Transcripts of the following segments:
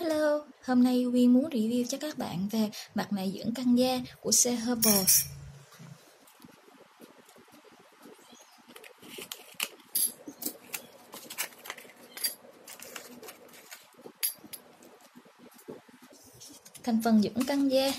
Hello, hôm nay Quyên muốn review cho các bạn về mặt nạ dưỡng căng da của C Herbals. Thành phần dưỡng căng da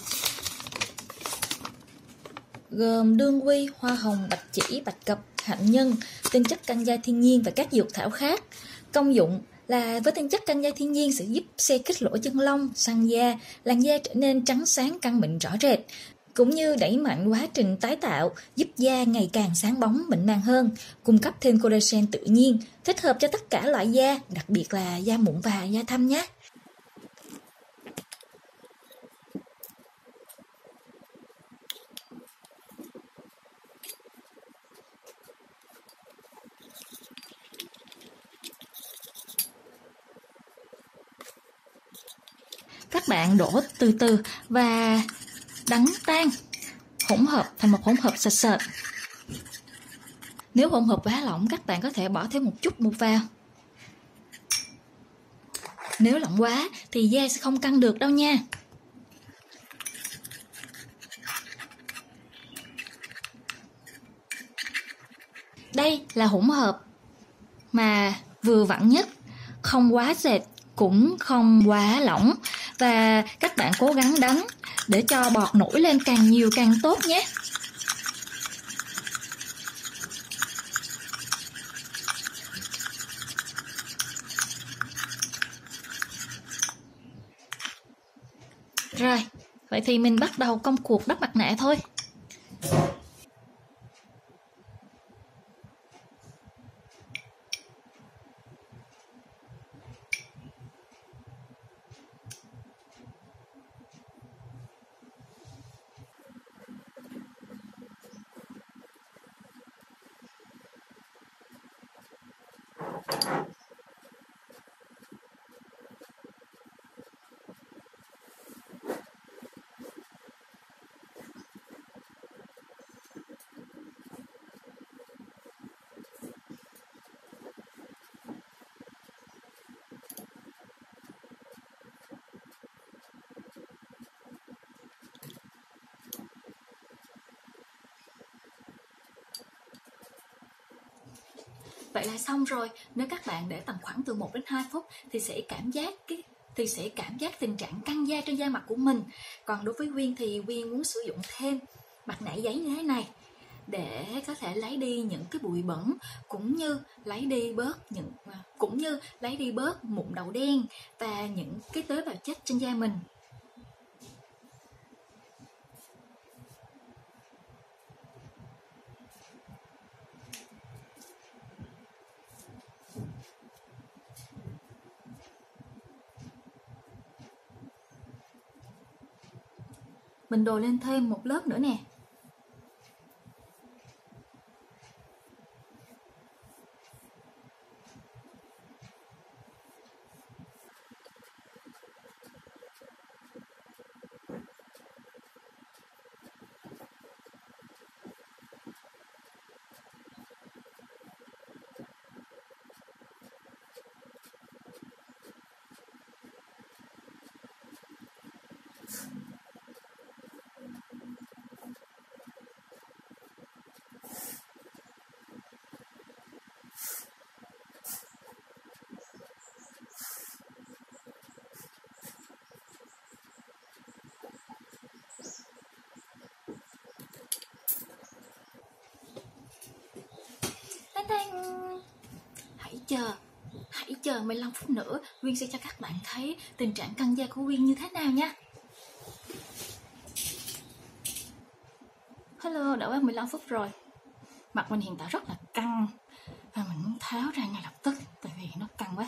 gồm đương quy, hoa hồng, bạch chỉ, bạch cập, hạnh nhân, tinh chất căng da thiên nhiên và các dược thảo khác. Công dụng là với tinh chất căng da thiên nhiên sẽ giúp xe kích lỗ chân lông, săn da, làn da trở nên trắng sáng, căng mịn rõ rệt, cũng như đẩy mạnh quá trình tái tạo, giúp da ngày càng sáng bóng, mịn màng hơn, cung cấp thêm collagen tự nhiên, thích hợp cho tất cả loại da, đặc biệt là da mụn và da thâm nhé. Các bạn đổ từ từ và đánh tan, hỗn hợp thành một hỗn hợp sệt sệt. Nếu hỗn hợp quá lỏng, các bạn có thể bỏ thêm một chút bột vào. Nếu lỏng quá thì da sẽ không căng được đâu nha. Đây là hỗn hợp mà vừa vặn nhất, không quá dệt cũng không quá lỏng, và các bạn cố gắng đánh để cho bọt nổi lên càng nhiều càng tốt nhé. Rồi, vậy thì mình bắt đầu công cuộc đắp mặt nạ thôi. Vậy là xong rồi. Nếu các bạn để tầm khoảng từ 1 đến 2 phút thì sẽ cảm giác tình trạng căng da trên da mặt của mình. Còn đối với Quyên thì Quyên muốn sử dụng thêm mặt nạ giấy như thế này để có thể lấy đi những cái bụi bẩn, cũng như lấy đi bớt mụn đầu đen và những cái tế bào chết trên da mình. Mình đổ lên thêm một lớp nữa nè. Hãy chờ 15 phút nữa, Quyên sẽ cho các bạn thấy tình trạng căng da của Quyên như thế nào nha. Hello, đã qua 15 phút rồi. Mặt mình hiện tại rất là căng và mình muốn tháo ra ngay lập tức tại vì nó căng quá.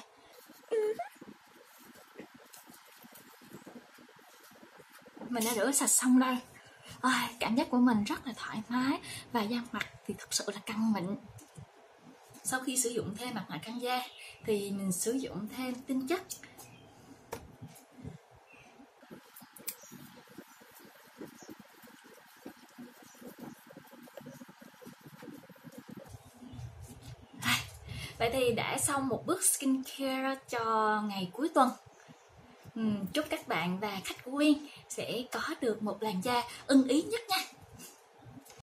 Mình đã rửa sạch xong đây. Cảm giác của mình rất là thoải mái và da mặt thì thực sự là căng mịn. Sau khi sử dụng thêm mặt nạ căng da thì mình sử dụng thêm tinh chất. Vậy thì đã xong một bước skincare cho ngày cuối tuần. Chúc các bạn và khách của Uyên sẽ có được một làn da ưng ý nhất nha.